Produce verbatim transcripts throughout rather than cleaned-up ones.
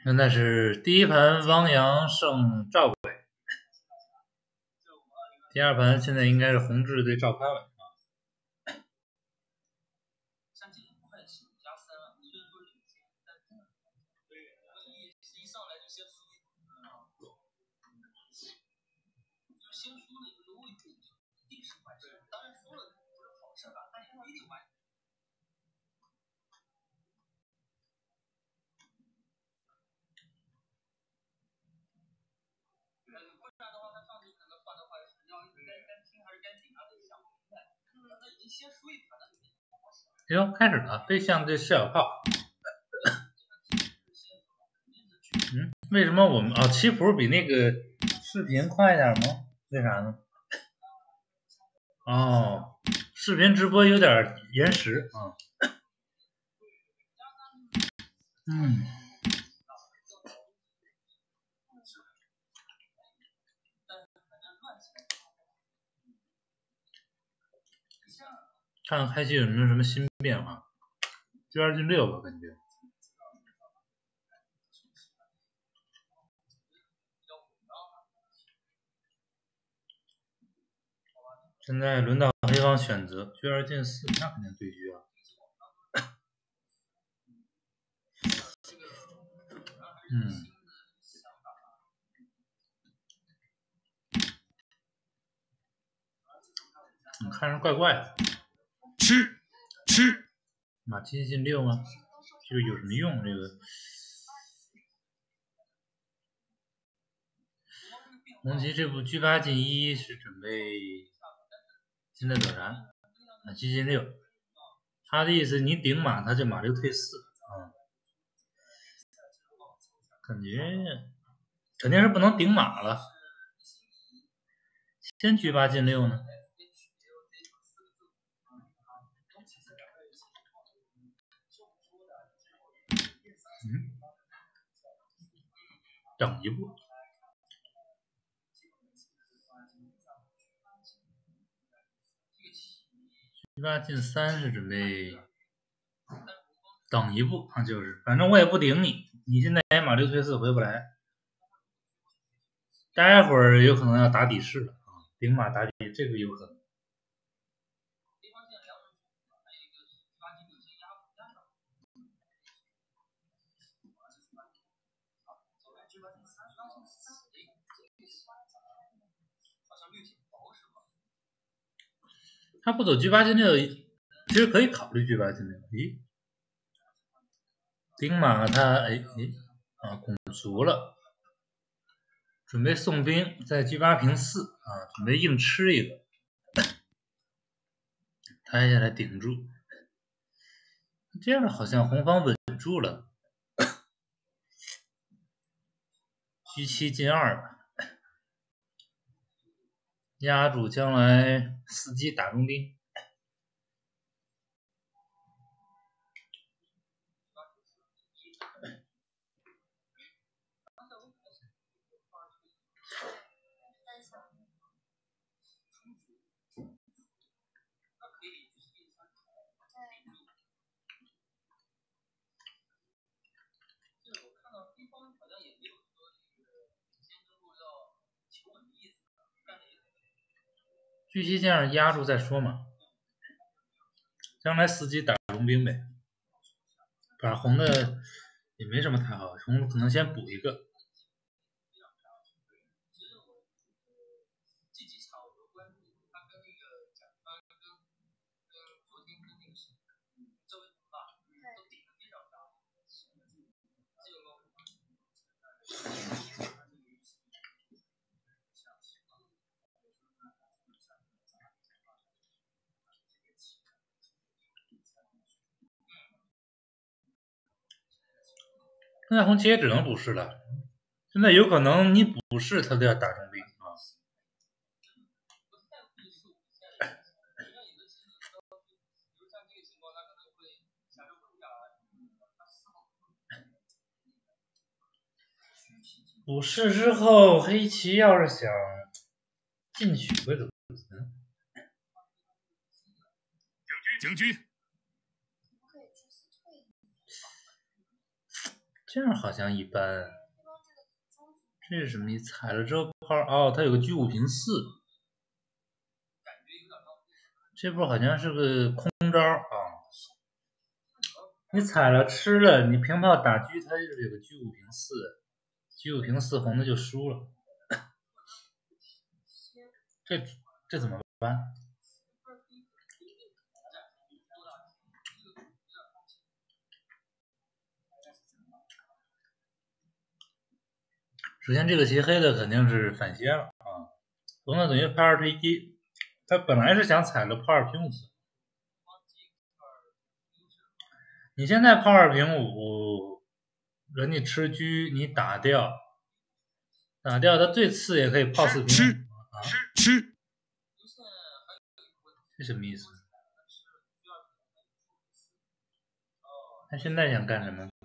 现在是第一盘汪洋胜赵伟，第二盘现在应该是洪志对赵开伟啊。行，开始了，背向对四小炮。嗯，为什么我们啊棋谱比那个视频快一点吗？为啥呢？哦，视频直播有点延时啊。嗯。看看开局有没有什么新变化。G 二进六吧，感觉。现在轮到黑方选择 G 二进四，那肯定对局啊。嗯。你看着怪怪的。 吃吃。 马七进六吗？这个有什么用？这个红旗这步车八进一是准备现在走啥？马七进六，他的意思你顶马，他就马六退四啊。感觉肯定是不能顶马了，先车八进六呢？嗯，等一步。车八进三是准备等一步啊，就是反正我也不顶你，你现在马六退四回不来，待会儿有可能要打底士了啊，顶马打底这个有可能。他不走车八进六，其实可以考虑车八进六。咦，顶马他哎哎啊拱卒了，准备送兵，在车八平四啊，准备硬吃一个，抬下来顶住，这样好像红方稳住了。车七进二吧，压住将来伺机打中兵。车七进二压住再说嘛，将来伺机打中兵呗。把红的也没什么太好，红可能先补一个。现在红旗也只能补士了，现在有可能你补士他都要打中兵啊。补士之后，黑棋要是想进取会怎么办？ 将军， 这样好像一般。这是什么？你踩了之后炮哦，它有个居五平四，这波好像是个空招啊。你踩了吃了，你平炮打车，它就是有个居五平四，居五平四红的就输了。这这怎么办？首先这个棋黑的肯定是反先了啊，红的等于炮二退一，他本来是想踩个炮二平五，你现在炮二平五，人家吃车你打掉，打掉他最次也可以炮四平五啊， 吃， 这什么意思？他现在想干什么？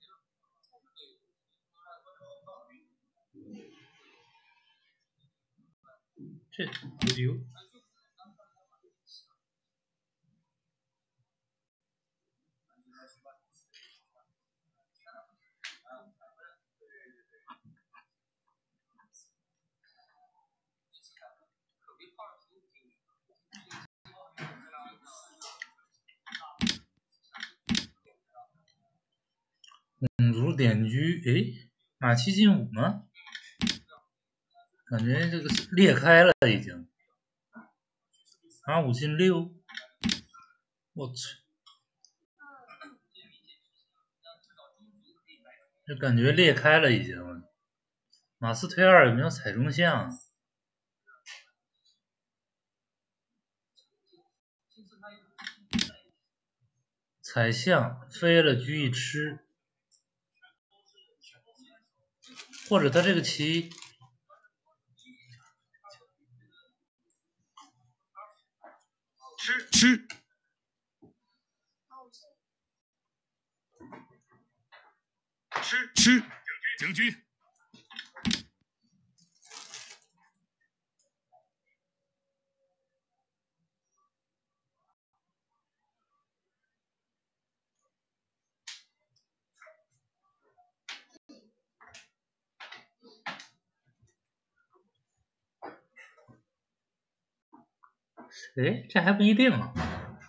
这丢丢。公主点车，诶，马七进五吗？感觉这个裂开了已经。马五进六，我操！这感觉裂开了已经。马四推二有没有踩中象？踩象飞了，车一吃，或者他这个棋吃吃吃吃将军。 哎，这还不一定啊。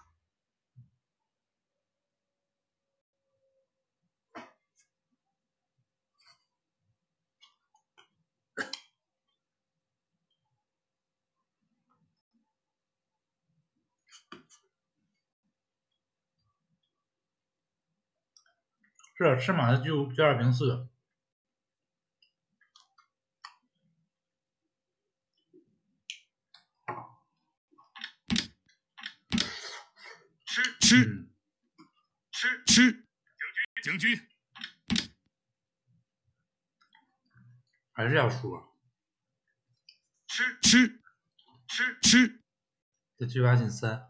是吃马的就就二平四。 吃吃、 嗯、 吃吃将军， 还是要输啊。 吃吃吃吃， 这车八进三，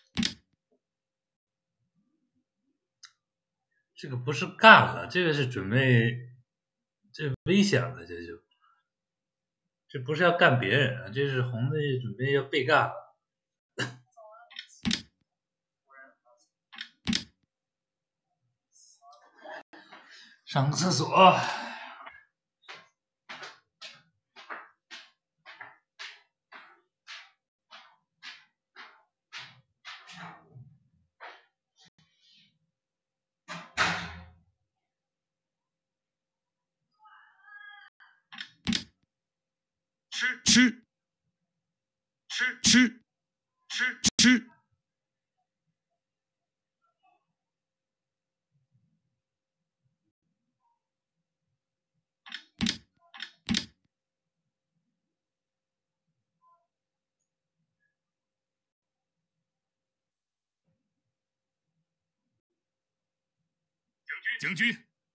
这个不是干了，这个是准备，这危险了，这就，这不是要干别人啊，这是红的准备要被干了。上个厕所。 吃吃吃吃吃吃。将军，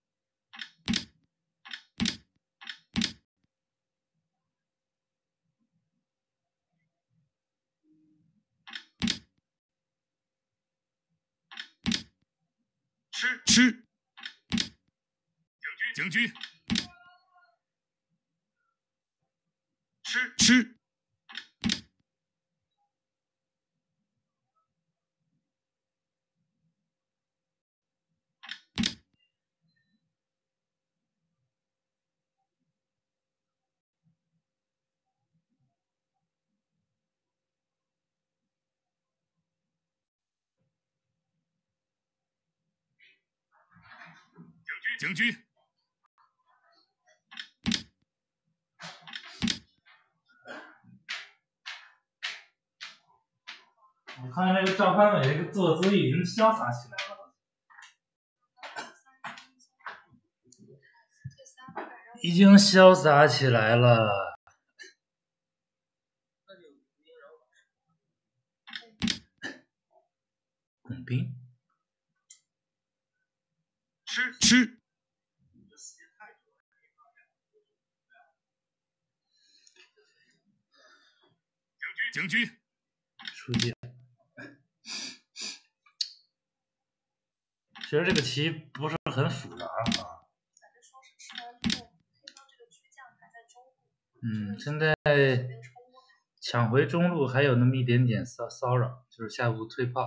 吃吃将军，吃吃。 将军。 我看这个赵潘伟这个坐姿已经潇洒起来了，已经潇洒起来了。拱兵， 吃吃。将军。 出界。其实这个棋不是很复杂啊。嗯，现在抢回中路还有那么一点点骚骚扰，就是下步退炮。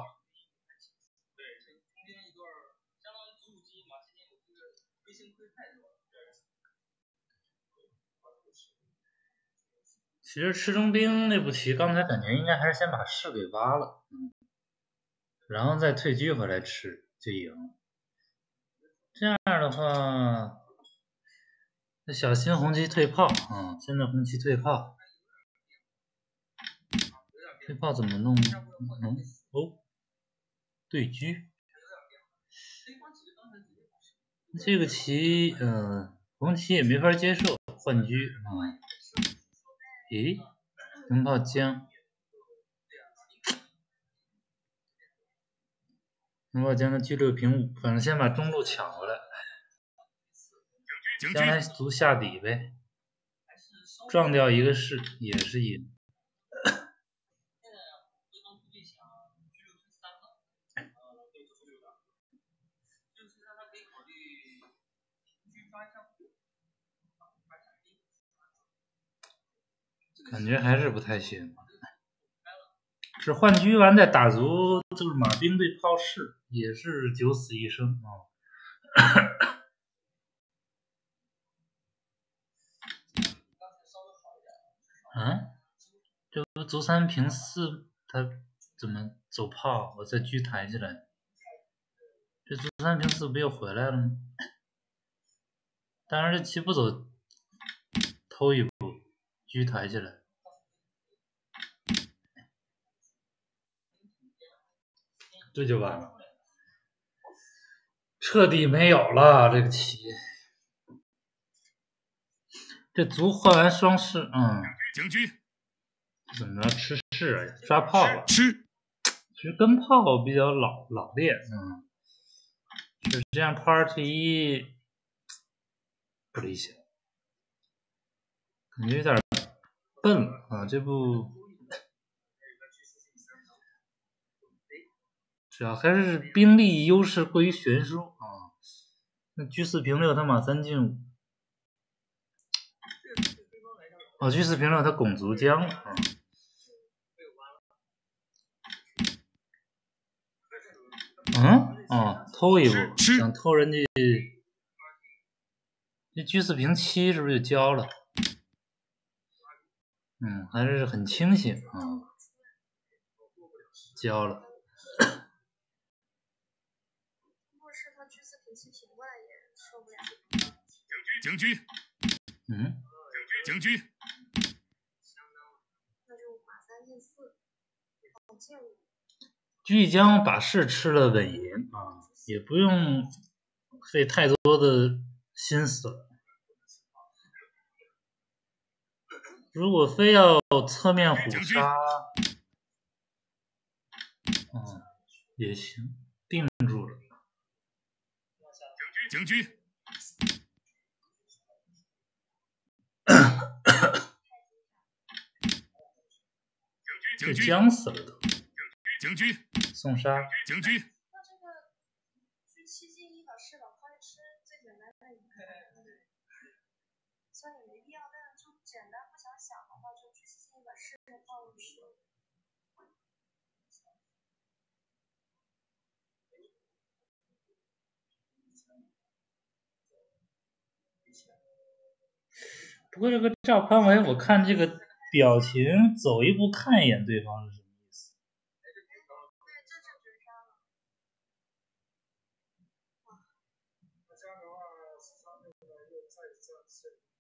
其实赤中兵那步棋，刚才感觉应该还是先把士给挖了，嗯，然后再退车回来吃就赢了。这样的话，那小心红旗退炮啊、嗯！现在红旗退炮，退炮怎么弄？嗯哦，对车。这个棋，嗯、呃，红旗也没法接受，换车啊。诶，灯炮将，灯炮将的车六平五，反正先把中路抢回来，将来卒下底呗，撞掉一个士也是赢。感觉还是不太行，是换车完再打卒，就是马兵对炮士，也是九死一生啊。啊，这不卒三平四，他怎么走炮？我再车抬起来，这卒三平四不又回来了吗？当然这棋不走，偷一步，车抬起来。这就完了，彻底没有了这个棋。这卒换完双士，嗯， 将军怎么着吃士啊？抓炮了。 吃， 其实跟炮比较老老练，嗯，是这样炮二退一不理想，感觉有点笨了啊！这步主要还是兵力优势过于悬殊啊。那车四平六，他马三进五。哦，车四平六，他拱卒将了啊。嗯，哦，偷一步，想偷人家。这车四平七是不是就交了？嗯，还是很清醒啊，交了。 将军， 嗯， 将军， 车一将把士吃了稳赢啊，也不用费太多的心思了。如果非要侧面虎杀，嗯，也行，定住了。 将军， 这将死了都。 将军， 送杀。 将军。 不过这个赵潘伟，我看这个表情，走一步看一眼对方是什么意思？ 又再战胜。